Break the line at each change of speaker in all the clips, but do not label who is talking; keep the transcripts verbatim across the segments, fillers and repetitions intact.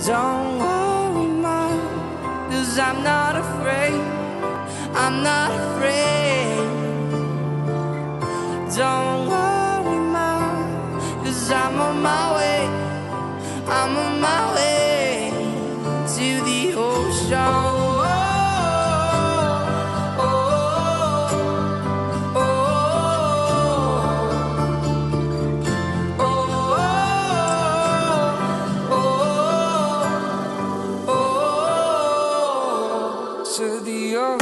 Don't worry, Mom, 'cause I'm not afraid. I'm not afraid. Don't worry, Mom, 'cause I'm on my way. I'm on my way to the ocean. To the ocean.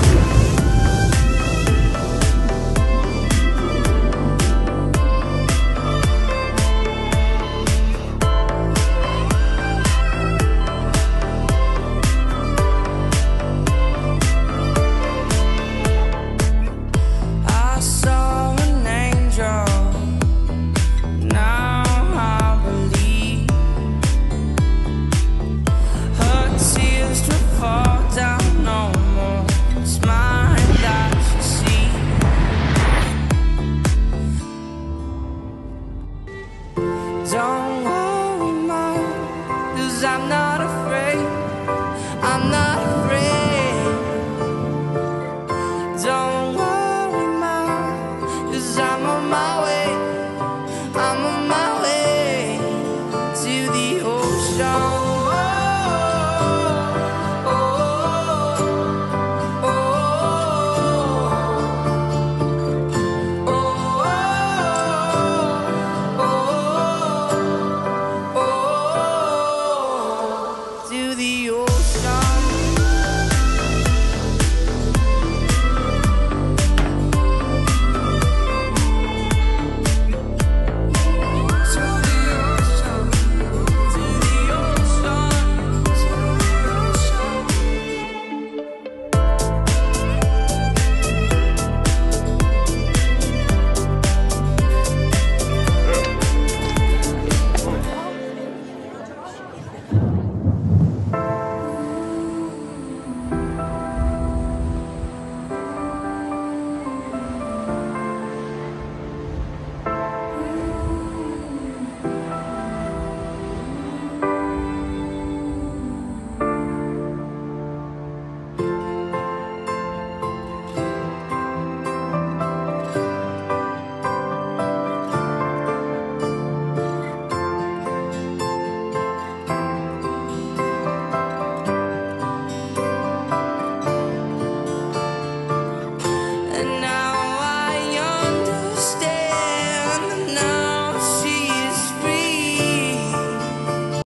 I saw an angel, now I believe her tears will fall down. No more smile that you see. Don't worry, Mom, 'cause I'm not afraid. I'm not afraid. Don't worry, Mom, 'cause I'm on my way. I'm on my way to the ocean.